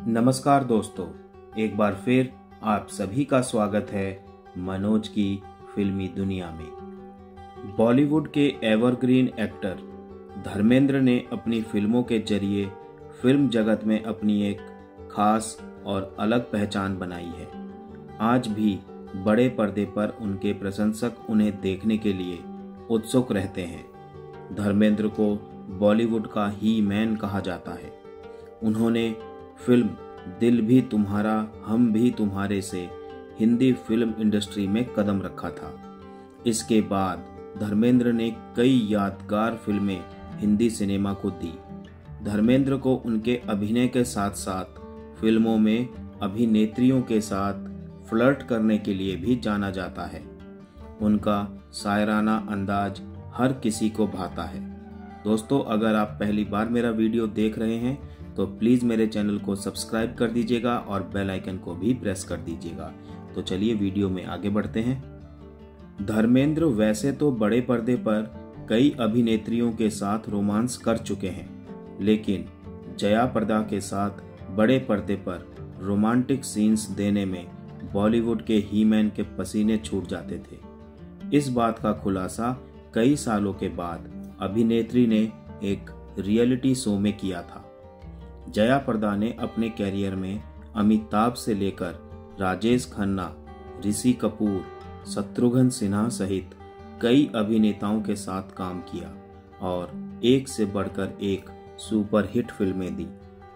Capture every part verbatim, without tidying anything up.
नमस्कार दोस्तों, एक बार फिर आप सभी का स्वागत है मनोज की फिल्मी दुनिया में। बॉलीवुड के एवरग्रीन एक्टर धर्मेंद्र ने अपनी फिल्मों के जरिए फिल्म जगत में अपनी एक खास और अलग पहचान बनाई है। आज भी बड़े पर्दे पर उनके प्रशंसक उन्हें देखने के लिए उत्सुक रहते हैं। धर्मेंद्र को बॉलीवुड का ही मैन कहा जाता है। उन्होंने फिल्म दिल भी तुम्हारा हम भी तुम्हारे से हिंदी फिल्म इंडस्ट्री में कदम रखा था। इसके बाद धर्मेंद्र ने कई यादगार फिल्में हिंदी सिनेमा को दी। धर्मेंद्र को उनके अभिनय के साथ साथ फिल्मों में अभिनेत्रियों के साथ फ्लर्ट करने के लिए भी जाना जाता है। उनका शायराना अंदाज हर किसी को भाता है। दोस्तों, अगर आप पहली बार मेरा वीडियो देख रहे हैं तो प्लीज मेरे चैनल को सब्सक्राइब कर दीजिएगा और बेल आइकन को भी प्रेस कर दीजिएगा। तो चलिए वीडियो में आगे बढ़ते हैं। धर्मेंद्र वैसे तो बड़े पर्दे पर कई अभिनेत्रियों के साथ रोमांस कर चुके हैं, लेकिन जया प्रदा के साथ बड़े पर्दे पर रोमांटिक सीन्स देने में बॉलीवुड के ही मैन के पसीने छूट जाते थे। इस बात का खुलासा कई सालों के बाद अभिनेत्री ने एक रियलिटी शो में किया था। जया प्रदा ने अपने कैरियर में अमिताभ से लेकर राजेश खन्ना, ऋषि कपूर, शत्रुघ्न सिन्हा सहित कई अभिनेताओं के साथ काम किया और एक से बढ़कर एक सुपरहिट फिल्में दी।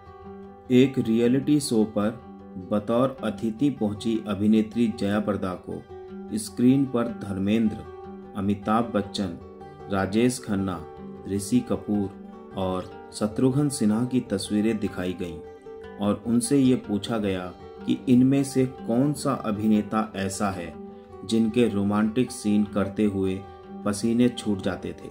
एक रियलिटी शो पर बतौर अतिथि पहुंची अभिनेत्री जया प्रदा को स्क्रीन पर धर्मेंद्र, अमिताभ बच्चन, राजेश खन्ना, ऋषि कपूर और शत्रुघ्न सिन्हा की तस्वीरें दिखाई गईं और उनसे ये पूछा गया कि इनमें से कौन सा अभिनेता ऐसा है जिनके रोमांटिक सीन करते हुए पसीने छूट जाते थे।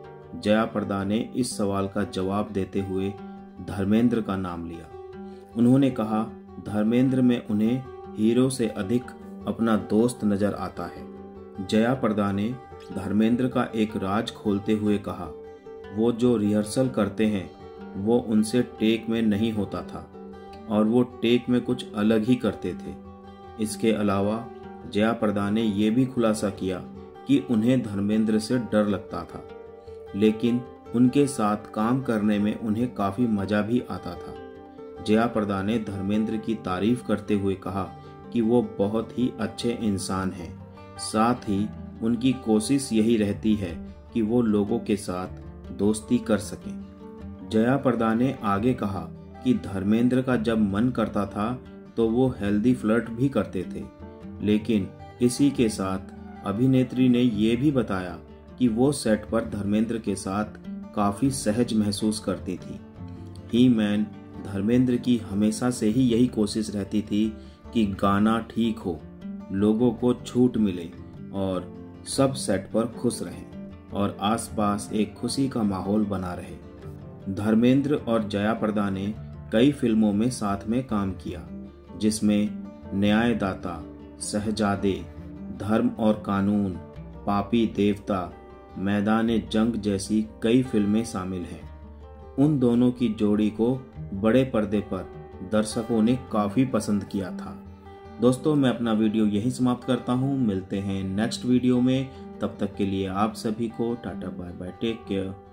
जया प्रदा ने इस सवाल का जवाब देते हुए धर्मेंद्र का नाम लिया। उन्होंने कहा, धर्मेंद्र में उन्हें हीरो से अधिक अपना दोस्त नजर आता है। जया प्रदा ने धर्मेंद्र का एक राज खोलते हुए कहा, वो जो रिहर्सल करते हैं वो उनसे टेक में नहीं होता था और वो टेक में कुछ अलग ही करते थे। इसके अलावा जया प्रदा ने यह भी खुलासा किया कि उन्हें धर्मेंद्र से डर लगता था, लेकिन उनके साथ काम करने में उन्हें काफी मजा भी आता था। जया प्रदा ने धर्मेंद्र की तारीफ करते हुए कहा कि वो बहुत ही अच्छे इंसान हैं। साथ ही उनकी कोशिश यही रहती है कि वो लोगों के साथ दोस्ती कर सकें। जया प्रदा ने आगे कहा कि धर्मेंद्र का जब मन करता था तो वो हेल्दी फ्लर्ट भी करते थे, लेकिन इसी के साथ अभिनेत्री ने ये भी बताया कि वो सेट पर धर्मेंद्र के साथ काफी सहज महसूस करती थी। ही मैन धर्मेंद्र की हमेशा से ही यही कोशिश रहती थी कि गाना ठीक हो, लोगों को छूट मिले और सब सेट पर खुश रहें और आसपास एक खुशी का माहौल बना रहे। धर्मेंद्र और जया प्रदा ने कई फिल्मों में साथ में काम किया, जिसमें न्यायदाता, शहजादे, धर्म और कानून, पापी देवता, मैदाने जंग जैसी कई फिल्में शामिल हैं। उन दोनों की जोड़ी को बड़े पर्दे पर दर्शकों ने काफी पसंद किया था। दोस्तों, मैं अपना वीडियो यहीं समाप्त करता हूं। मिलते हैं नेक्स्ट वीडियो में। तब तक के लिए आप सभी को tata bye bye, take care.